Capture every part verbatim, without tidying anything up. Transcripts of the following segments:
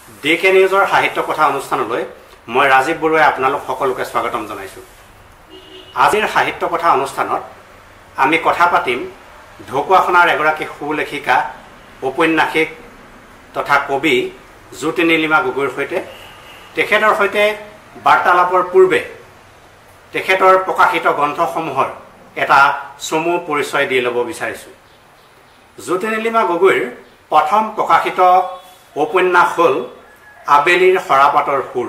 Decay নিউজৰ সাহিত্য কথা অনুষ্ঠানলৈ মই ৰাজীৱ বৰুৱাই আপোনালোক সকলোকে স্বাগতম জনাইছো। আজিৰ সাহিত্য কথা অনুষ্ঠানত আমি কথা পাতিম ঢকুৱাখানাৰ এগৰাকী সুলেখিকা, উপন্যাসিক তথা কবি জ্যোতি নীলিমা গগৈৰ সৈতে। তেখেতৰ সৈতে বাৰ্তালাপৰ পূৰ্বে তেখেতৰ প্ৰকাশিত গ্ৰন্থসমূহৰ এটা চমু পৰিচয় দি ল'ব বিচাৰিছো। জ্যোতি নীলিমা গগৈৰ প্ৰথম প্ৰকাশিত উপন্যাস হ'ল আবেলিৰ সৰাপাতৰ সুৰ।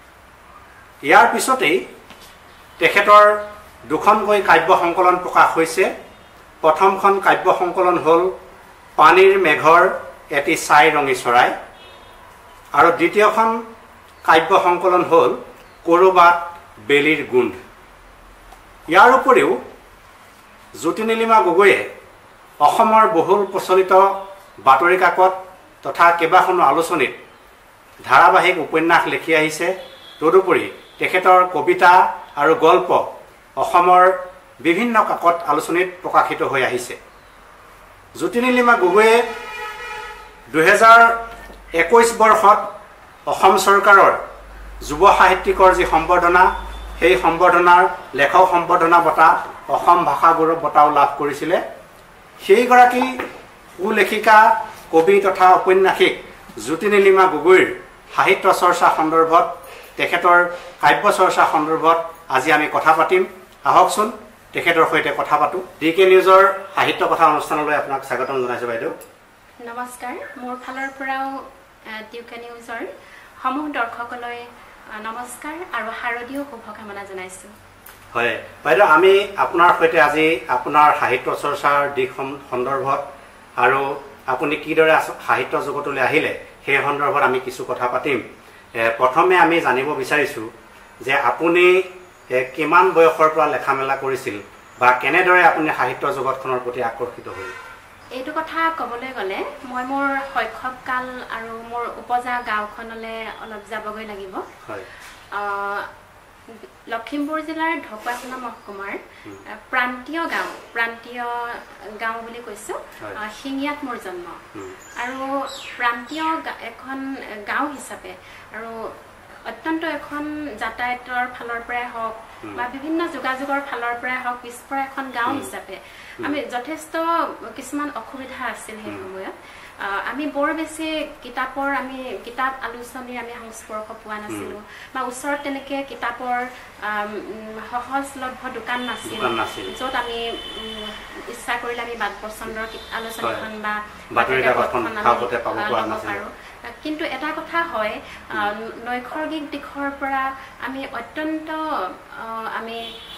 ইয়াৰ পিছতেই তেখেতৰ দুখনকৈ কাব্য সংকলন প্ৰকাশ হৈছে। প্ৰথমখন কাব্য সংকলন হ'ল পানীৰ মেঘৰ এটি ছাই ৰঙী চৰাই, আৰু দ্বিতীয়খন কাব্য সংকলন হ'ল ক'ৰবাত বেলিৰ গোন্ধ। ইয়াৰ উপৰিও জ্যোতি নীলিমা গগৈয়ে অসমৰ বহুল প্ৰচলিত বাতৰি কাকত তথা কেইবাখনো আলোচনীত ধাৰাবাহিক উপন্যাস লিখি আহিছে। তদুপৰি তেখেতৰ কবিতা আৰু গল্প অসমৰ বিভিন্ন কাকত আলোচনীত প্ৰকাশিত হৈ আহিছে। জ্যোতি নীলিমা গগৈয়ে দুহেজাৰ একৈছ বৰ্ষত অসম চৰকাৰৰ যুৱ সাহিত্যিকৰ যি সম্বৰ্ধনা, সেই সম্বৰ্ধনাৰ লেখক সম্বৰ্ধনা বঁটা অসম ভাষা গৌৰৱ বঁটাও লাভ কৰিছিলে। সেইগৰাকী সুলেখিকা, কবি তথা ঔপন্যাসিক জ্যোতি নীলিমা গগৈৰ সাহিত্য চৰ্চা সন্দৰ্ভত, তেখেতৰ কাব্য চৰ্চা সন্দৰ্ভত আজি আমি কথা পাতিম। আহকচোন তেখেতৰ সৈতে কথা পাতো। ডিকে নিউজৰ সাহিত্য কথা অনুষ্ঠানলৈ আপোনাক স্বাগতম জনাইছো বাইদেউ। নমস্কাৰ। মোৰ ফালৰ পৰাও ডিকে নিউজৰ সমূহ দৰ্শকলৈ নমস্কাৰ আৰু শাৰদীয় শুভকামনা জনাইছো। হয় বাইদেউ, আমি আপোনাৰ সৈতে আজি আপোনাৰ সাহিত্য চৰ্চাৰ দিশ সন্দৰ্ভত আৰু আপুনি কিদৰে সাহিত্য জগতলৈ আহিলে সেই সন্দৰ্ভত আমি কিছু কথা পাতিম। প্ৰথমে আমি জানিব বিচাৰিছোঁ যে আপুনি কিমান বয়সৰ পৰা লেখা মেলা কৰিছিল বা কেনেদৰে আপুনি সাহিত্য জগতখনৰ প্ৰতি আকৰ্ষিত হ'ল? এইটো কথা ক'বলৈ গ'লে মই মোৰ শৈশৱকাল আৰু মোৰ উপজা গাঁওখনলৈ অলপ যাবগৈ লাগিব। হয়। লখিমপুৰ জিলাৰ ঢকুৱাখানা মহকুমাৰ প্ৰান্তীয় গাঁও প্ৰান্তীয় গাঁও বুলি কৈছোঁ। শিঙিয়াত মোৰ জন্ম, আৰু প্ৰান্তীয় এখন গাঁও হিচাপে আৰু অত্যন্ত এখন যাতায়াতৰ ফালৰ পৰাই হওক বা বিভিন্ন যোগাযোগৰ ফালৰ পৰাই হওক পিছপৰা এখন গাঁও হিচাপে আমি যথেষ্ট কিছুমান অসুবিধা আছিল সেই সময়ত। আমি বৰ বেছি কিতাপৰ আমি কিতাপ আলোচনীৰ আমি সংস্পৰ্শ পোৱা নাছিলোঁ, বা ওচৰত তেনেকৈ কিতাপৰ সহজলভ্য দোকান নাছিল য'ত আমি ইচ্ছা কৰিলে আমি বাট পচন্দৰ আলোচনীখন বা বাতৰি কাকতখন আমি ল'ব পাৰোঁ। কিন্তু এটা কথা হয়, নৈসৰ্গিক দিশৰ পৰা আমি অত্যন্ত আমি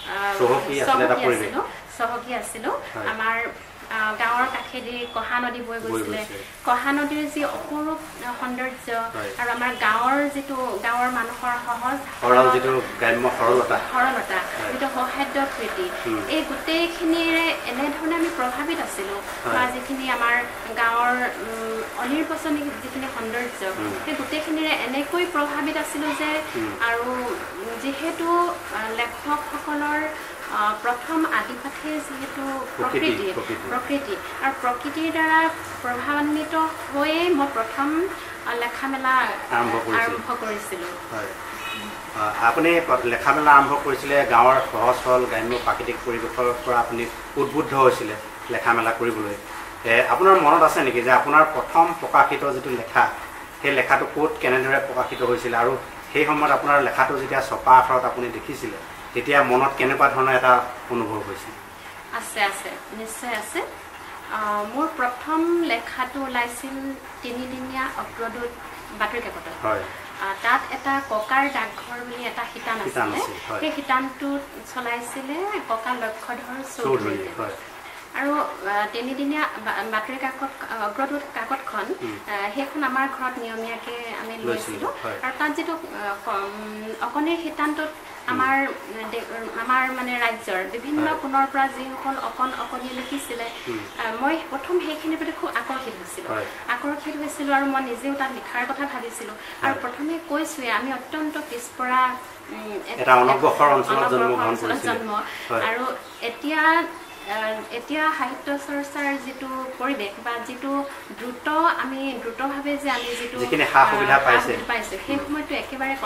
চহকী আছিলোঁ। আমাৰ গাঁৱৰ কাষেদি কহা নদী বৈ গৈছিলে। কহা নদীৰ যি অপৰূপ সৌন্দৰ্য আৰু আমাৰ গাঁৱৰ যিটো গাঁৱৰ মানুহৰ সহজ সৰলতা, যিটো সৌহাৰ্দ্য কৃতি, এই গোটেইখিনিৰে এনেধৰণে আমি প্ৰভাৱিত আছিলোঁ। বা যিখিনি আমাৰ গাঁৱৰ অনিৰ্বচনিক যিখিনি সৌন্দৰ্য, সেই গোটেইখিনিৰে এনেকৈ প্ৰভাৱিত আছিলোঁ যে, আৰু যিহেতু লেখকসকলৰ প্ৰথম আদিপাঠে যিহেতু প্ৰকৃতি প্ৰকৃতি আৰু প্ৰকৃতিৰ দ্বাৰা প্ৰভাৱান্বিত হৈয়ে মই প্ৰথম লেখা মেলা আৰম্ভ কৰিছিলোঁ। আপুনি লেখা মেলা আৰম্ভ কৰিছিলে গাঁৱৰ সহজ সৰল গ্ৰাম্য প্ৰাকৃতিক পৰিৱেশৰ পৰা আপুনি উদ্বুদ্ধ হৈছিলে লেখা মেলা কৰিবলৈ। আপোনাৰ মনত আছে নেকি যে আপোনাৰ প্ৰথম প্ৰকাশিত যিটো লেখা, সেই লেখাটো ক'ত কেনেদৰে প্ৰকাশিত হৈছিলে, আৰু সেই সময়ত আপোনাৰ লেখাটো যেতিয়া ছপা আখৰত আপুনি দেখিছিলে তেতিয়া মনত কেনেকুৱা ধৰণৰ এটা অনুভৱ হৈছিল? আছে আছে নিশ্চয় আছে। মোৰ প্ৰথম লেখাটো ওলাইছিল তিনিদিনীয়া অগ্ৰদূত বাতৰি কাকতত। তাত এটা ককাৰ ডাকঘৰ বুলি এটা শিতান আছিলে। সেই শিতানটো চলাইছিলে ককা লক্ষ্যধৰ চৌধুৰী। আৰু তিনিদিনীয়া বাতৰি কাকত অগ্ৰদূত কাকতখন, সেইখন আমাৰ ঘৰত নিয়মীয়াকৈ আমি লৈছিলোঁ। আৰু তাত যিটো অকণিৰ শিতানটোত আমাৰ আমাৰ মানে ৰাজ্যৰ বিভিন্ন কোণৰ পৰা যিসকল অকণ অকণি লিখিছিলে, মই প্ৰথম সেইখিনিৰ প্ৰতি খুব আকৰ্ষিত হৈছিলোঁ আকৰ্ষিত হৈছিলোঁ আৰু মই নিজেও তাত লিখাৰ কথা ভাবিছিলোঁ। আৰু প্ৰথমে কৈছোঁৱে আমি অত্যন্ত পিছপৰা এটা অনগ্ৰসৰ অঞ্চলত জন্ম, আৰু এতিয়া এতিয়া সাহিত্য চৰ্চাৰ যিটো পৰিৱেশ বা যিটো দ্ৰুত আমি দ্ৰুতভাৱে যে আমি যিটো পাইছোঁ সেই সময়টো একেবাৰে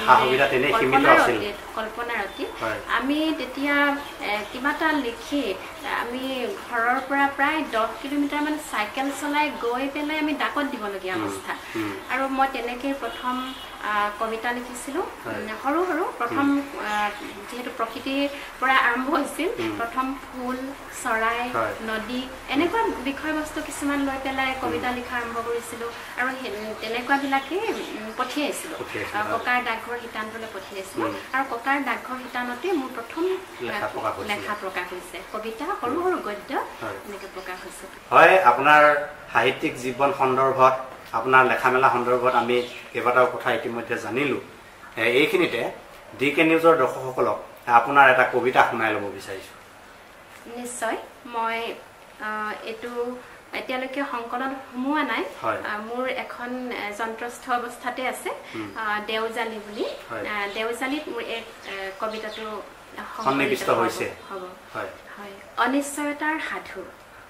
কল্পনাৰ অতীত আমি তেতিয়া কিবা এটা লিখি আমি ঘৰৰ পৰা প্ৰায় দহ কিলোমিটাৰ মান চাইকেল চলাই গৈ পেলাই আমি ডাকত দিবলগীয়া অৱস্থা আৰু মই তেনেকৈ প্ৰথম কবিতা লিখিছিলোঁ সৰু সৰু প্ৰথম যিহেতু প্ৰকৃতিৰ পৰা আৰম্ভ হৈছিল প্ৰথম ফুল চৰাই নদী এনেকুৱা বিষয়বস্তু কিছুমান লৈ পেলাই কবিতা লিখা আৰম্ভ কৰিছিলোঁ আৰু তেনেকুৱাবিলাকেই পঠিয়াইছিলোঁ ককাৰ ডাকঘৰ শিতানলৈ পঠিয়াইছিলোঁ আৰু ককাৰ ডাকঘৰ শিতানতে মোৰ প্ৰথম লেখা প্ৰকাশ হৈছে কবিতা সৰু সৰু গদ্য এনেকৈ প্ৰকাশ হৈছে হয় আপোনাৰ সাহিত্যিক জীৱন সন্দৰ্ভত আপোনাৰ লেখা মেলা সন্দৰ্ভত আমি কেইবাটাও কথা ইতিমধ্যে জানিলোঁ এইখিনিতে ডি কে নিউজৰ দৰ্শকসকলক আপোনাৰ এটা কবিতা শুনাই ল'ব বিচাৰিছোঁ নিশ্চয় মই এইটো এতিয়ালৈকে সংকলন সোমোৱা নাই মোৰ এখন যন্ত্ৰস্থ অৱস্থাতে আছে দেওজালি বুলি দেওজালিত মোৰ এক কবিতাটো সন্নিৱিষ্ট হৈছে হ'ব হয় অনিশ্চয়তাৰ সাধু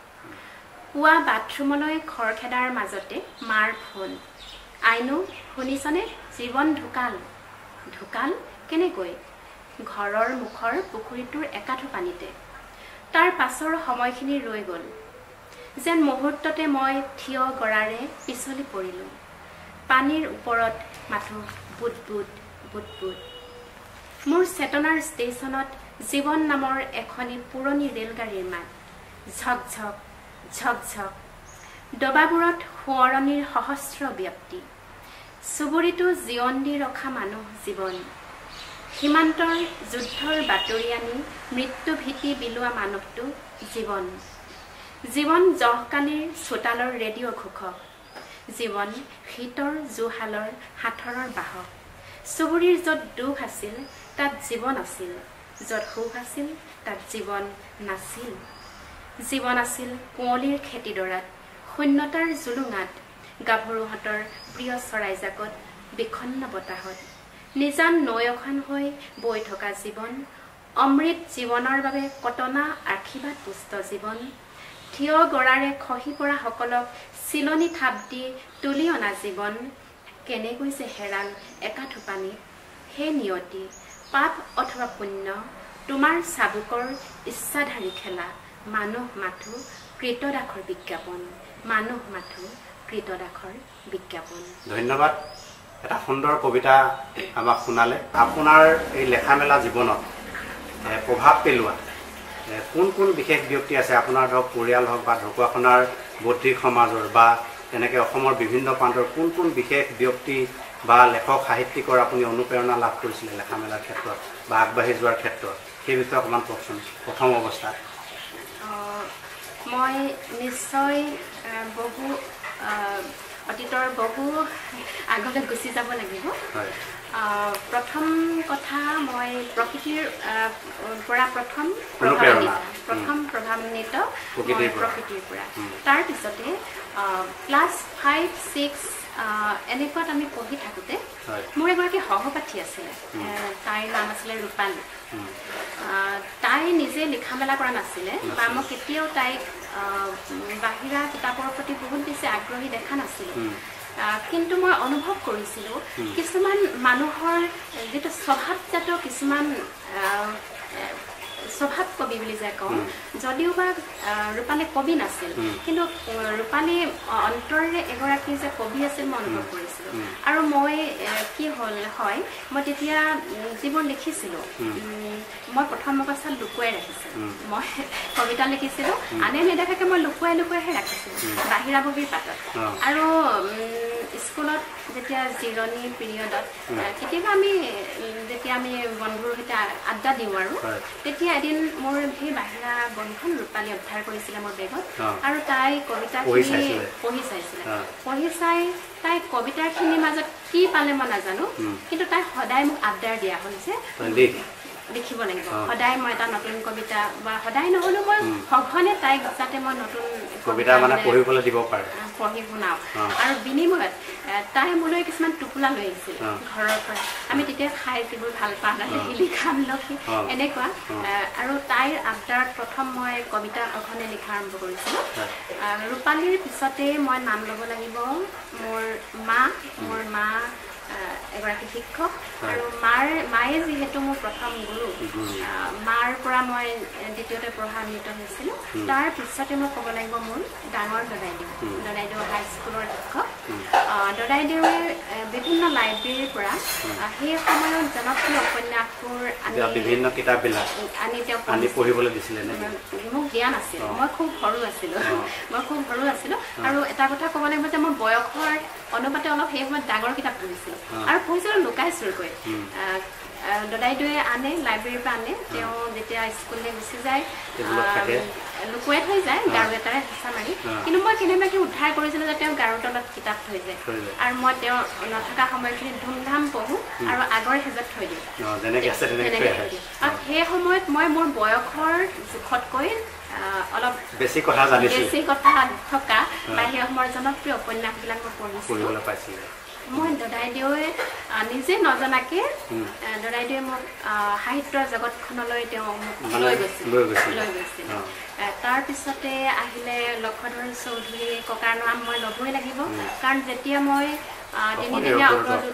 পুৱা বাথৰুমলৈ খৰখেদাৰ মাজতে মাৰ ফোন আইনো শুনিছনে জীৱন ঢুকাল ঢুকাল কেনেকৈ ঘৰৰ মুখৰ পুখুৰীটোৰ একাঠু পানীতে তাৰ পাছৰ সময়খিনি ৰৈ গ'ল যেন মুহূৰ্ততে মই থিয় গৰাৰে পিছলি পৰিলোঁ পানীৰ ওপৰত মাথো বুট বুট বুট বুট মোৰ চেতনাৰ ষ্টেচনত জীৱন নামৰ এখনি পুৰণি ৰেলগাড়ীৰ মাত ঝক ঝক ঝক ঝক ডবাবোৰত সোঁৱৰণিৰ সহস্ৰ ব্যক্তি চুবুৰীটো জীৱন দি ৰখা মানুহ জীৱন সীমান্তৰ যুদ্ধৰ বাতৰি আনি মৃত্যু ভীতি বিলোৱা মানুহটো জীৱন জীৱন জহকালিৰ চোতালৰ ৰেডিঅ' ঘোষক জীৱন শীতৰ জুহালৰ সাঁথৰৰ বাহক চুবুৰীৰ য'ত দুখ আছিল তাত জীৱন আছিল য'ত সুখ আছিল তাত জীৱন নাছিল জীৱন আছিল কুঁৱলীৰ খেতিডৰাত শূন্যতাৰ জুলুঙাত গাভৰুহঁতৰ প্ৰিয় চৰাইজাকত বিখন্ন বতাহত নিজান নৈ এখন হৈ বৈ থকা জীৱন অমৃত জীৱনৰ বাবে কটনা আশীৰ্বাদ পুষ্ট জীৱন থিয় গৰাৰে খহি পৰা সকলক চিলনি থাপ দি তুলি অনা জীৱন কেনেকৈ যে হেৰাল একাঠু পানী হে নিয়তি পাপ অথবা পুণ্য তোমাৰ চাবুকৰ ইচ্ছাধাৰী খেলা মানুহ মাথো কৃতদাসৰ বিজ্ঞাপন মানুহ মাথো কৃতদাসৰ বিজ্ঞাপন ধন্যবাদ এটা সুন্দৰ কবিতা আমাক শুনালে আপোনাৰ এই লেখা মেলা জীৱনত প্ৰভাৱ পেলোৱা কোন কোন বিশেষ ব্যক্তি আছে আপোনাৰ ধৰক পৰিয়াল হওক বা ঢকুৱাখনাৰ বৌদ্ধিক সমাজৰ বা তেনেকৈ অসমৰ বিভিন্ন প্ৰান্তৰ কোন কোন বিশেষ ব্যক্তি বা লেখক সাহিত্যিকৰ আপুনি অনুপ্ৰেৰণা লাভ কৰিছিলে লেখা মেলাৰ ক্ষেত্ৰত বা আগবাঢ়ি যোৱাৰ ক্ষেত্ৰত সেই বিষয়ে অকণমান কওকচোন প্ৰথম অৱস্থাত মই নিশ্চয় বহু অতীতৰ বহু আগলৈ গুচি যাব লাগিব প্ৰথম কথা মই প্ৰকৃতিৰ পৰা প্ৰথম প্ৰভাৱান্বিত প্ৰথম প্ৰভাৱান্বিত প্ৰকৃতিৰ পৰা তাৰপিছতে ক্লাছ ফাইভ ছিক্স এনেকুৱাত আমি পঢ়ি থাকোঁতে মোৰ এগৰাকী সহপাঠী আছিলে তাইৰ নাম আছিলে ৰূপালী তাই নিজে লিখা মেলা কৰা নাছিলে বা মই কেতিয়াও তাইক বাহিৰা কিতাপৰ প্ৰতি বহুত বেছি আগ্ৰহী দেখা নাছিলোঁ কিন্তু মই অনুভৱ কৰিছিলোঁ কিছুমান মানুহৰ যিটো স্বভাৱজাত কিছুমান স্বভাৱ কবি বুলি যে কওঁ যদিও বা ৰূপালী কবি নাছিল কিন্তু ৰূপালী অন্তৰেৰে এগৰাকী যে কবি আছিল মই অনুভৱ কৰিছিলোঁ আৰু মই কি হ'ল হয় মই তেতিয়া যিবোৰ লিখিছিলোঁ মই প্ৰথম অৱস্থাত লুকুৱাই ৰাখিছিলোঁ মই কবিতা লিখিছিলোঁ আনে নেদেখাকৈ মই লুকুৱাই লুকুৱাইহে ৰাখিছিলোঁ বাহিৰা বহীৰ পাতত আৰু স্কুলত যেতিয়া জিৰণি পিৰিয়ডত কেতিয়াবা আমি যেতিয়া আমি বন্ধুৰ সৈতে আড্ডা দিওঁ আৰু তেতিয়া এদিন মোৰ সেই বাহিৰা বন্ধুখন ৰূপালী উদ্ধাৰ কৰিছিলে মোৰ বেগত আৰু তাই কবিতাখিনি পঢ়ি চাইছিলে পঢ়ি চাই তাই কবিতাখিনিৰ মাজত কি পালে মই নাজানো কিন্তু তাই সদায় মোক আবদাৰ দিয়া হ'ল যে লিখিব লাগিব সদায় মই এটা নতুন কবিতা বা সদায় নহ'লেও মই সঘনে তাইক যাতে মই নতুন কবিতা মানে পঢ়িবলৈ দিব পাৰে পঢ়ি শুনাও আৰু বিনিময়ত তাই মোলৈ কিছুমান টোপোলা লৈ আহিছিল ঘৰৰ পৰা আমি তেতিয়া খাই যিবোৰ ভাল পাওঁ লিখা মিলকি এনেকুৱা আৰু তাইৰ আবদাৰত প্ৰথম মই কবিতা এখনে লিখা আৰম্ভ কৰিছিলোঁ ৰূপালীৰ পিছতে মই নাম ল'ব লাগিব মোৰ মা মোৰ মা এগৰাকী শিক্ষক আৰু মাৰ মায়ে যিহেতু মোৰ প্ৰথম গুৰু মাৰ পৰা মই দ্বিতীয়তে প্ৰভাৱান্বিত হৈছিলোঁ তাৰ পিছতে মই ক'ব লাগিব মোৰ ডাঙৰ দদাইদেউ দদাইদেউ হাইস্কুলৰ শিক্ষক দদাইদেউৱে বিভিন্ন লাইব্ৰেৰীৰ পৰা সেই সময়ত জনপ্ৰিয় উপন্যাসবোৰ আনি বিভিন্ন কিতাপবিলাক আনি তেওঁ আনি পঢ়িবলৈ দিছিলে মোক দিয়া নাছিল মই খুব সৰু আছিলোঁ মই খুব সৰু আছিলোঁ আৰু এটা কথা ক'ব লাগিব যে মই বয়সৰ অনুপাতে অলপ সেই সময়ত ডাঙৰ কিতাপ পঢ়িছিলোঁ আৰু পঢ়িছিলোঁ লুকাই চুৰকৈ দদাইদেউৱে আনে লাইব্ৰেৰীৰ পৰা আনে তেওঁ যেতিয়া স্কুললৈ গুচি যায় লুকুৱাই থৈ যায় গাৰু এটাৰে হেঁচা মাৰি কিন্তু মই কেনেবাকৈ উদ্ধাৰ কৰিছিলোঁ যে তেওঁ গাৰুৰ তলত কিতাপ থৈ যায় আৰু মই তেওঁ নথকা সময়খিনিত ধুমধাম পঢ়োঁ আৰু আগৰ হেজত থৈ দিওঁ তেনেকৈ থৈ দিওঁ আৰু সেই সময়ত মই মোৰ বয়সৰ জোখতকৈ অলপ বেছি কথা জানিছিলোঁ বেছি কথা থকা বা সেই সময়ৰ জনপ্ৰিয় উপন্যাসবিলাক মই পঢ়িছিলোঁ পাইছিলোঁ মই দদাইদেউৱে নিজে নজনাকৈ দদাইদেউৱে মোক সাহিত্যৰ জগতখনলৈ তেওঁ মোক লৈ গৈছিল লৈ গৈছিল তাৰপিছতে আহিলে লক্ষধৰ চৌধুৰী ককাৰ নাম মই ল'বই লাগিব কাৰণ যেতিয়া মই তিনিদিনীয়া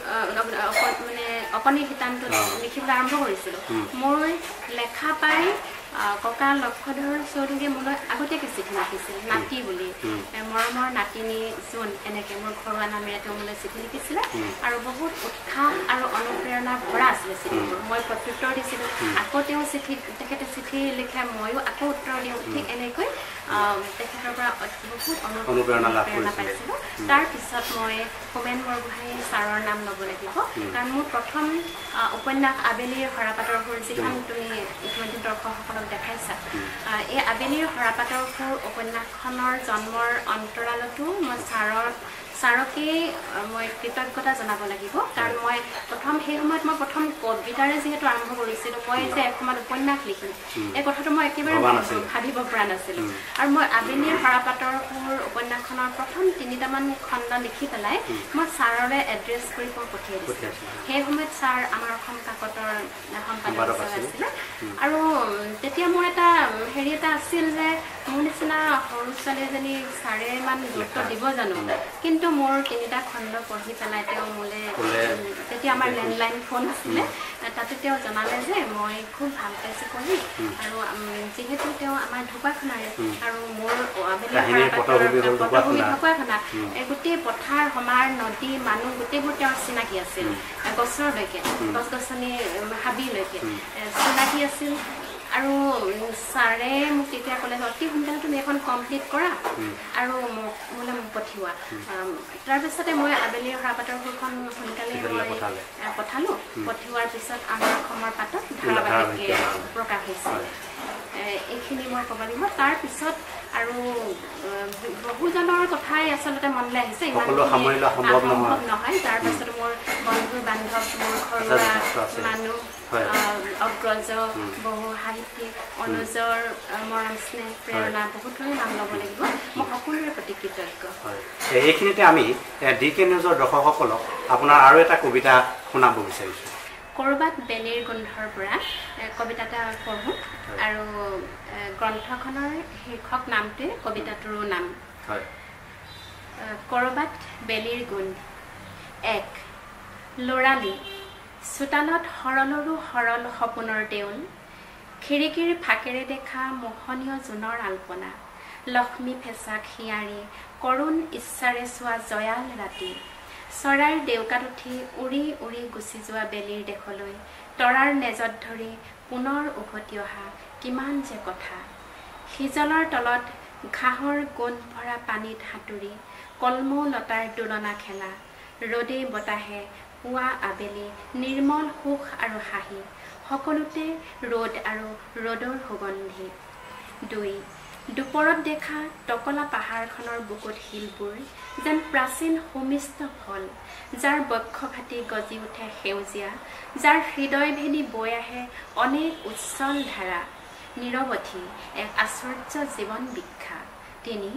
মানে অকণি শীতান্তত লিখিবলৈ আৰম্ভ কৰিছিলোঁ মোৰ লেখা পাই ককা লক্ষধৰ চৌধুৰীয়ে মোলৈ আগতীয়াকৈ চিঠি লিখিছিল নাতি বুলি মৰমৰ নাতিনী জোন এনেকৈ মোৰ ঘৰুৱা নামেৰে তেওঁ মোলৈ চিঠি লিখিছিলে আৰু বহুত উৎসাহ আৰু অনুপ্ৰেৰণা ভৰা আছিলে চিঠিবোৰ মই প্ৰত্যুত্তৰ দিছিলোঁ আকৌ তেওঁ চিঠি তেখেতে চিঠি লিখে ময়ো আকৌ উত্তৰ দিওঁ ঠিক এনেকৈ তেখেতৰ পৰা বহুত অনুপ্ৰেৰণা পাইছিলোঁ তাৰপিছত মই হোমেন বৰগোহাঁই ছাৰৰ নাম ল'ব লাগিব কাৰণ মোৰ প্ৰথম উপন্যাস আবেলিৰ সৰাপাতৰ সুৰ যিখন তুমি ইতিমধ্যে দৰ্শকসকলক দেখাইছা এই আবেলিৰ সৰাপাতৰ সুৰ উপন্যাসখনৰ জন্মৰ অন্তৰালতো মই ছাৰৰ ছাৰকেই মই কৃতজ্ঞতা জনাব লাগিব কাৰণ মই প্ৰথম সেই সময়ত মই প্ৰথম কবিতাৰে যিহেতু আৰম্ভ কৰিছিলোঁ মই যে এসময়ত উপন্যাস লিখিম এই কথাটো মই একেবাৰে ভাবিব পৰা নাছিলোঁ আৰু মই আবেলিৰ সৰাপাতৰ সুৰ উপন্যাসখনৰ প্ৰথম তিনিটামান খণ্ড লিখি পেলাই মই ছাৰলৈ এড্ৰেছ কৰি মই পঠিয়াই দিছিলোঁ সেই সময়ত ছাৰ আমাৰ অসম কাকতৰ সম্পাদক আছিলে আৰু তেতিয়া মোৰ এটা হেৰি এটা আছিল যে মোৰ নিচিনা সৰু ছোৱালী এজনী ছাৰে ইমান গুৰুত্ব দিব জানো কিন্তু মোৰ তিনিটা খণ্ড পঢ়ি পেলাই তেওঁ মোলৈ তেতিয়া আমাৰ লেণ্ডলাইন ফোন আছিলে তাতে তেওঁ জনালে যে মই খুব ভাল পাইছোঁ পঢ়ি আৰু যিহেতু তেওঁ আমাৰ ঢকুৱাখানাৰে আৰু মোৰ পটভূমি ঢকুৱাখানা এই গোটেই পথাৰ সমাৰ নদী মানুহ গোটেইবোৰ তেওঁৰ চিনাকি আছিল গছৰলৈকে গছ গছনি হাবিলৈকে চিনাকি আছিল আৰু ছাৰে মোক তেতিয়া ক'লে অতি সোনকালে তুমি এখন কমপ্লিট কৰা আৰু মোক মোলৈ মোক পঠিওৱা তাৰপিছতে মই আবেলিৰ সৰাপাতৰ সুৰখন সোনকালে মই পঠালোঁ পঠিওৱাৰ পিছত আমাৰ অসমৰ পাতত ধাৰাবাহিক প্ৰকাশ হৈছিল এইখিনি মই ক'ব লাগিব তাৰপিছত আৰু বহুজনৰ কথাই আচলতে মনলৈ আহিছে ইমান সম্ভৱ নহয় তাৰপিছত মোৰ বন্ধু বান্ধৱ মোৰ ঘৰুৱা মানুহ অগ্ৰজ বহু সাহিত্যিক অনুজৰ মৰম স্নেহ প্ৰেৰণা বহুতৰে নাম ল'ব লাগিব মই সকলোৰে প্ৰতি কৃতজ্ঞ এইখিনিতে আমি ডি কে নিউজৰ দৰ্শকসকলক আপোনাৰ আৰু এটা কবিতা শুনাব বিচাৰিছোঁ ক'ৰবাত বেলিৰ গোন্ধৰ পৰা কবিতা এটা পঢ়োঁ আৰু গ্ৰন্থখনৰ শীৰ্ষক নামটোৱে কবিতাটোৰো নাম ক'ৰবাত বেলিৰ গোন্ধ এক ল'ৰালি চোতালত সৰলৰো সৰল সপোনৰ দেউল খিৰিকীৰ ফাকেৰে দেখা মোহনীয় জোনৰ আলপনা লক্ষ্মী ফেঁচাক হিয়াৰী কৰুণ ইচ্ছাৰে চোৱা জয়াল ৰাতি চৰাইৰ ডেউকাত উঠি উৰি উৰি গুচি যোৱা বেলিৰ দেশলৈ তৰাৰ নেজত ধৰি পুনৰ উভতি অহা কিমান যে কথা সিজলৰ তলত ঘাঁহৰ গোন্ধ ভৰা পানীত সাঁতুৰি কলমৌ লতাৰ দোলনা খেলা ৰ'দে বতাহে পুৱা আবেলি নিৰ্মল সুখ আৰু হাঁহি সকলোতে ৰ'দ আৰু ৰ'দৰ সুগন্ধি দুই দুপৰত দেখা টকলা পাহাৰখনৰ বুকুত শিলবোৰ যেন প্ৰাচীন সুমিষ্ট ফল যাৰ বক্ষঘাটি গজি উঠে সেউজীয়া যাৰ হৃদয় ভেদি বৈ আহে অনেক উচ্ছল ধাৰা নিৰৱধি এক আশ্চৰ্য জীৱন বিখ্যা তিনি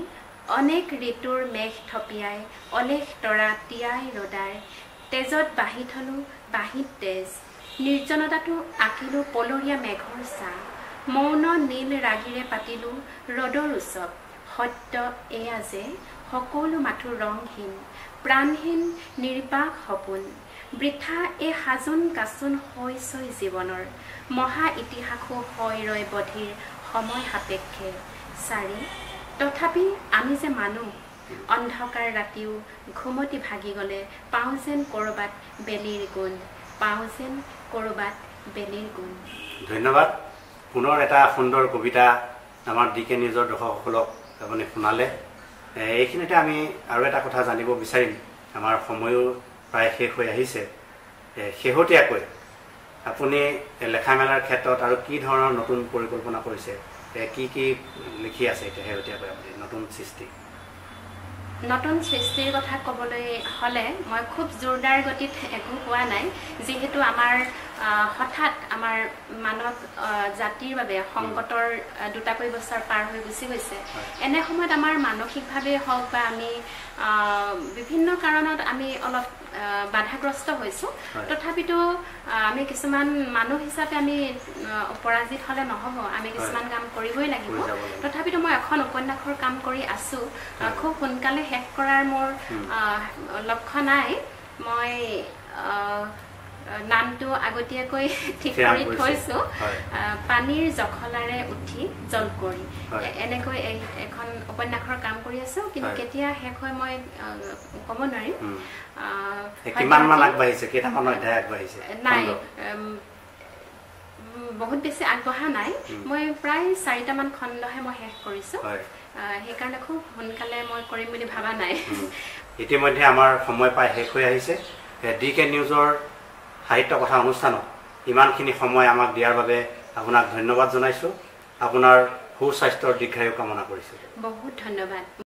অনেক ঋতুৰ মেঘ থপিয়াই অলেখ তৰা তিয়াই ৰদাই তেজত বাহি থলো বাহিত তেজ নিৰ্জনতাটো আঁকিলো পলৰীয়া মেঘৰ ছাঁ মৌন নীল ৰাগিৰে পাতিলো ৰদৰ উৎসৱ সত্য এয়া যে সকলো মাথো ৰংহীন প্ৰাণহীন নিৰ্বাক সপোন বৃথা এই সাজোন কাচোন হৈ ছয় জীৱনৰ মহা ইতিহাসো হয় ৰয় বধিৰ সময় সাপেক্ষে চাৰি তথাপি আমি যে মানুহ অন্ধকাৰ ৰাতিও ঘুমতি ভাগি গ'লে পাওঁ যেন ক'ৰবাত বেলিৰ গুণ পাওঁ যেন ক'ৰবাত বেলিৰ গুণ ধন্যবাদ পুনৰ এটা সুন্দৰ কবিতা আমাৰ ডিকে নিউজৰ দৰ্শকসকলক আপুনি শুনালে এইখিনিতে আমি আৰু এটা কথা জানিব বিচাৰিম আমাৰ সময়ো প্ৰায় শেষ হৈ আহিছে শেহতীয়াকৈ আপুনি লেখা মেলাৰ ক্ষেত্ৰত আৰু কি ধৰণৰ নতুন পৰিকল্পনা কৰিছে কি কি লিখি আছে এতিয়া শেহতীয়াকৈ আপুনি নতুন সৃষ্টি নতুন সৃষ্টিৰ কথা ক'বলৈ হ'লে মই খুব জোৰদাৰ গতিত একো হোৱা নাই যিহেতু আমাৰ হঠাৎ আমাৰ মানৱ জাতিৰ বাবে সংকটৰ দুটাকৈ বছৰ পাৰ হৈ গুচি গৈছে এনে সময়ত আমাৰ মানসিকভাৱে হওক বা আমি বিভিন্ন কাৰণত আমি অলপ বাধাগ্ৰস্ত হৈছোঁ তথাপিতো আমি কিছুমান মানুহ হিচাপে আমি পৰাজিত হ'লে নহ'ব আমি কিছুমান কাম কৰিবই লাগিব তথাপিতো মই এখন উপন্যাসৰ কাম কৰি আছোঁ খুব সোনকালে শেষ কৰাৰ মোৰ লক্ষ্য নাই মই নামটো আগতীয়াকৈ ঠিক কৰি থৈছোঁ পানীৰ জখলাৰে উঠি জল কৰি এনেকৈ এখন উপন্যাসৰ কাম কৰি আছোঁ কিন্তু কেতিয়া শেষ হয় মই ক'ব নোৱাৰিম নাই বহুত বেছি আগবঢ়া নাই মই প্ৰায় চাৰিটামান খণ্ডহে মই শেষ কৰিছোঁ সেইকাৰণে খুব সোনকালে মই কৰিম বুলি ভাবা নাই ইতিমধ্যে আমাৰ সময় পাই শেষ হৈ আহিছে ডিকে নিউজৰ সাহিত্য কথা অনুষ্ঠানত ইমানখিনি সময় আমাক দিয়াৰ বাবে আপোনাক ধন্যবাদ জনাইছোঁ আপোনাৰ সুস্বাস্থ্যৰ দীৰ্ঘায়ু কামনা কৰিছোঁ বহুত ধন্যবাদ